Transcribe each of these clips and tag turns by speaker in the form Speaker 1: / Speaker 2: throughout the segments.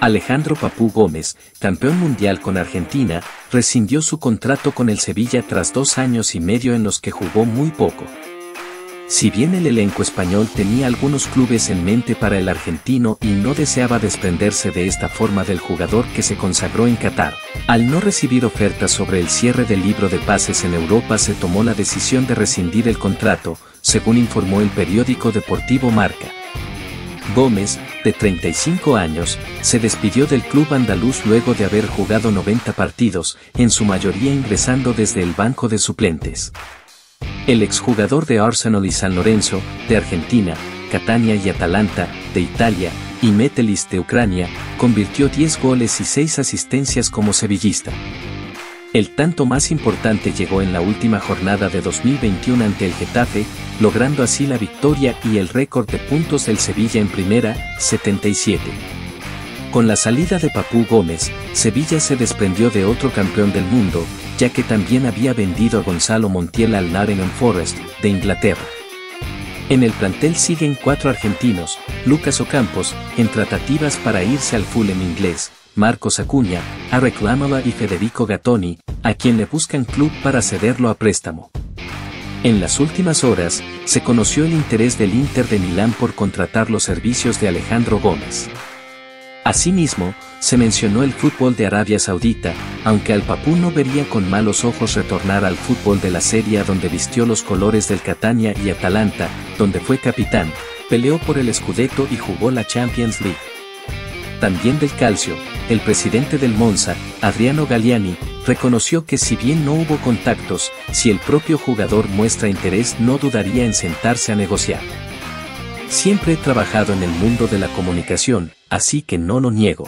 Speaker 1: Alejandro Papu Gómez, campeón mundial con Argentina, rescindió su contrato con el Sevilla tras 2 años y medio en los que jugó muy poco. Si bien el elenco español tenía algunos clubes en mente para el argentino y no deseaba desprenderse de esta forma del jugador que se consagró en Qatar, al no recibir ofertas sobre el cierre del libro de pases en Europa se tomó la decisión de rescindir el contrato, según informó el periódico deportivo Marca. Gómez, de 35 años, se despidió del club andaluz luego de haber jugado 90 partidos, en su mayoría ingresando desde el banco de suplentes. El exjugador de Arsenal y San Lorenzo, de Argentina, Catania y Atalanta, de Italia, y Metelis de Ucrania, convirtió 10 goles y 6 asistencias como sevillista. El tanto más importante llegó en la última jornada de 2021 ante el Getafe, logrando así la victoria y el récord de puntos del Sevilla en primera, 77. Con la salida de Papu Gómez, Sevilla se desprendió de otro campeón del mundo, ya que también había vendido a Gonzalo Montiel al Nottingham Forest, de Inglaterra. En el plantel siguen 4 argentinos: Lucas Ocampos, en tratativas para irse al Fulham inglés, Marcos Acuña, Arek Lamola y Federico Gattoni, a quien le buscan club para cederlo a préstamo. En las últimas horas, se conoció el interés del Inter de Milán por contratar los servicios de Alejandro Gómez. Asimismo, se mencionó el fútbol de Arabia Saudita, aunque al Papu no vería con malos ojos retornar al fútbol de la Serie A, donde vistió los colores del Catania y Atalanta, donde fue capitán, peleó por el Scudetto y jugó la Champions League. También del Calcio, el presidente del Monza, Adriano Galliani, reconoció que si bien no hubo contactos, si el propio jugador muestra interés no dudaría en sentarse a negociar. Siempre he trabajado en el mundo de la comunicación, así que no lo niego.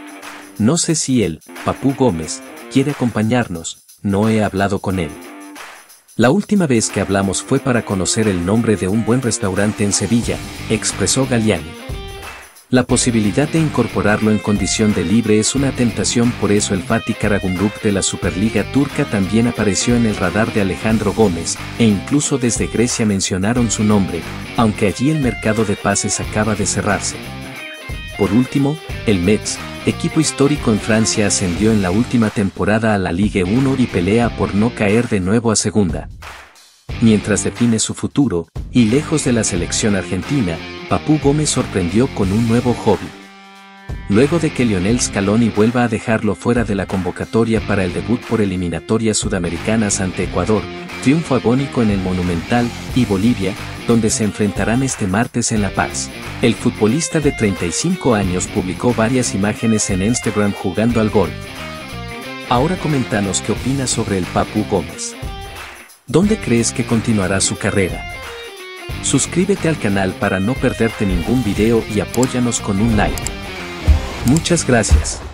Speaker 1: No sé si él, Papu Gómez, quiere acompañarnos, no he hablado con él. La última vez que hablamos fue para conocer el nombre de un buen restaurante en Sevilla, expresó Galliani. La posibilidad de incorporarlo en condición de libre es una tentación, por eso el Fatih Karagümrük de la Superliga turca también apareció en el radar de Alejandro Gómez, e incluso desde Grecia mencionaron su nombre, aunque allí el mercado de pases acaba de cerrarse. Por último, el Metz, equipo histórico en Francia, ascendió en la última temporada a la Ligue 1 y pelea por no caer de nuevo a segunda. Mientras define su futuro, y lejos de la selección argentina, Papu Gómez sorprendió con un nuevo hobby. Luego de que Lionel Scaloni vuelva a dejarlo fuera de la convocatoria para el debut por eliminatorias sudamericanas ante Ecuador, triunfo agónico en el Monumental, y Bolivia, donde se enfrentarán este martes en La Paz, el futbolista de 35 años publicó varias imágenes en Instagram jugando al golf. Ahora coméntanos qué opinas sobre el Papu Gómez. ¿Dónde crees que continuará su carrera? Suscríbete al canal para no perderte ningún video y apóyanos con un like. Muchas gracias.